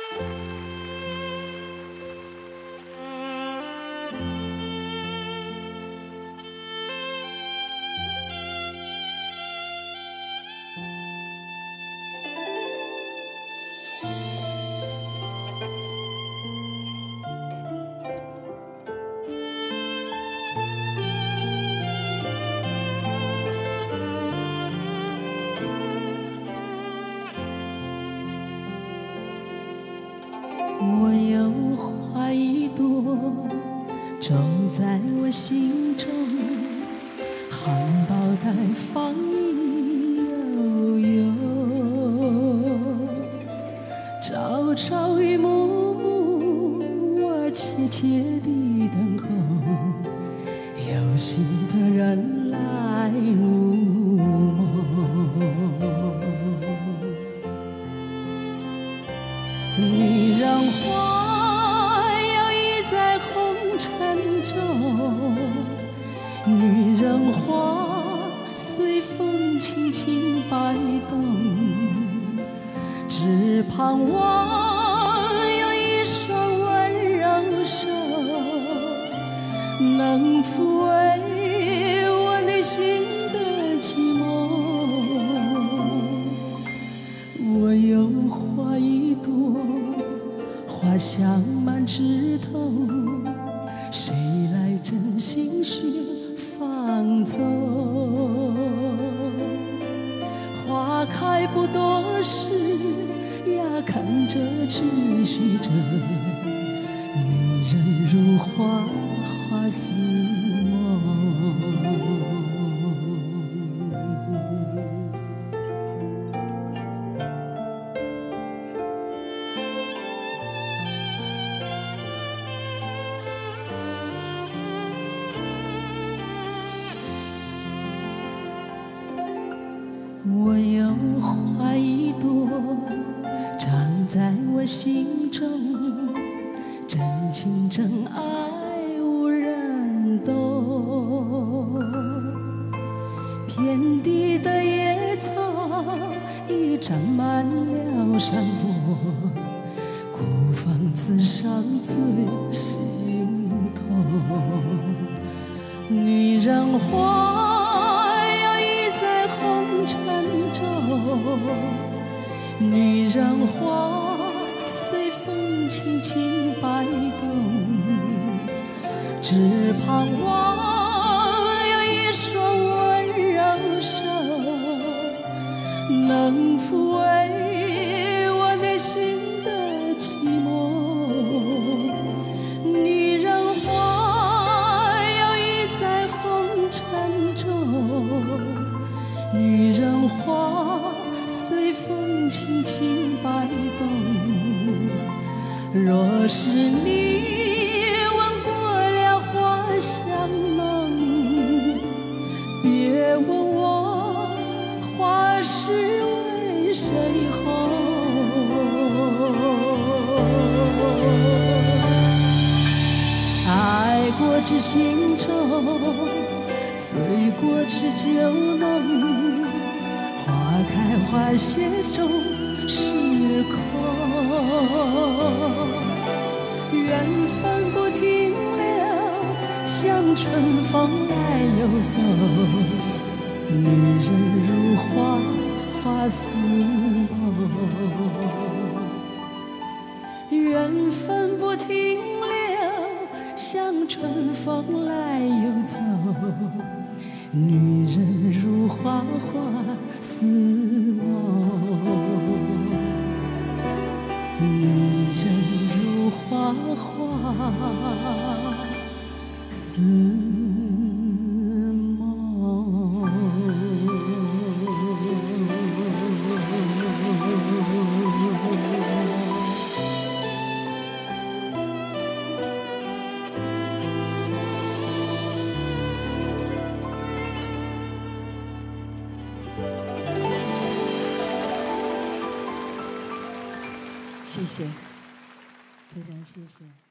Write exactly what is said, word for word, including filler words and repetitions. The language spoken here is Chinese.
我有花一朵，种在我心中，含苞待放意悠悠，朝朝与暮暮，我切切地等候，有心的人来入梦。女人花摇曳在红尘中，女人花随风轻轻摆动，只盼望有一双温柔手，能抚慰我内心的寂寞。我有花一朵，花香满枝头，谁来真心寻放纵？花开不多时，呀，看着只许着，女人如花，花似梦。我有花一朵，长在我心中，真情真爱无人懂。遍地的野草已长满了山坡，孤芳自赏最心痛。女人花摇曳在红尘中，女人花随风轻轻摆动，只盼望有一双温柔手，能抚慰我内心的寂寞。女人花摇曳在红尘中，女人花随风轻轻摆动。若是你闻过了花香浓，别问我花是为谁红。爱过知心重，醉过知酒浓，花开花谢终是空。缘分不停留，像春风来又走。女人如花，花似梦。缘分不停留，像春风来又走。女人如花，花似梦。女人如花，花似梦。谢谢，非常谢谢。